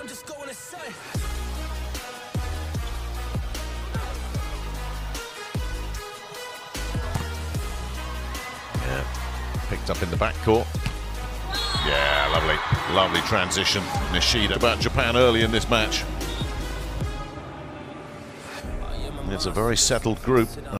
Yeah, picked up in the backcourt. Yeah, lovely transition. Nishida about Japan early in this match. It's a very settled group.